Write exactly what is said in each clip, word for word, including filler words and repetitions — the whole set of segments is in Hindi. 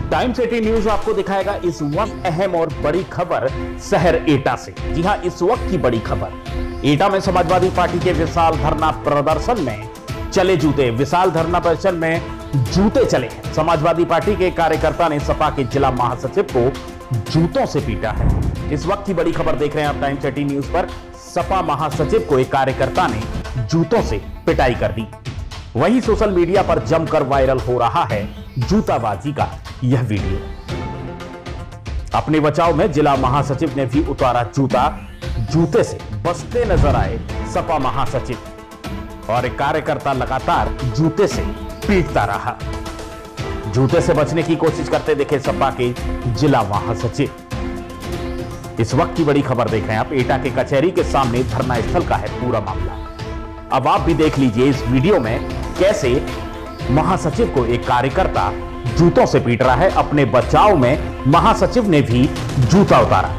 टाइम्स एटीन न्यूज आपको दिखाएगा इस वक्त अहम और बड़ी खबर शहर एटा से। जी हां, इस वक्त की बड़ी खबर एटा में समाजवादी पार्टी के विशाल धरना प्रदर्शन में चले जूते। विशाल धरना प्रदर्शन में जूते चले हैं। समाजवादी पार्टी के कार्यकर्ता ने सपा के जिला महासचिव को जूतों से पीटा है। इस वक्त की बड़ी खबर देख रहे हैं आप टाइम्स एटीन न्यूज पर। सपा महासचिव को एक कार्यकर्ता ने जूतों से पिटाई कर दी। वहीं सोशल मीडिया पर जमकर वायरल हो रहा है जूताबाजी का यह वीडियो। अपने बचाव में जिला महासचिव ने भी उतारा जूता। जूते से बचते नजर आए सपा महासचिव और एक कार्यकर्ता लगातार जूते से पीटता रहा। जूते से बचने की कोशिश करते दिखे सपा के जिला महासचिव। इस वक्त की बड़ी खबर देख रहे हैं आप। एटा के कचहरी के सामने धरना स्थल का है पूरा मामला। अब आप भी देख लीजिए इस वीडियो में कैसे महासचिव को एक कार्यकर्ता जूतों से पीट रहा है। अपने बचाव में महासचिव ने भी जूता उतारा।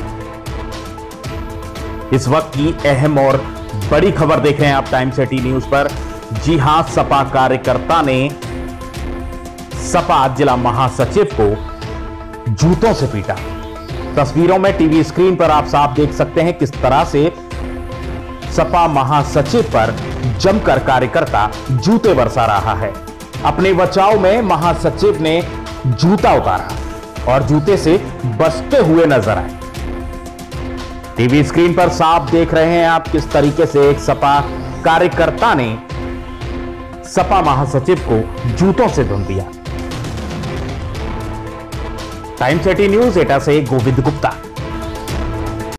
इस वक्त की अहम और बड़ी खबर देख रहे हैं आप टाइम्स एटीन न्यूज पर। जी हां, सपा कार्यकर्ता ने सपा जिला महासचिव को जूतों से पीटा। तस्वीरों में टीवी स्क्रीन पर आप साफ देख सकते हैं किस तरह से सपा महासचिव पर जमकर कार्यकर्ता जूते बरसा रहा है। अपने बचाव में महासचिव ने जूता उतारा और जूते से बचते हुए नजर आए। टीवी स्क्रीन पर साफ देख रहे हैं आप किस तरीके से एक सपा कार्यकर्ता ने सपा महासचिव को जूतों से धुन दिया। टाइम्स एटीन न्यूज एटा से गोविंद गुप्ता।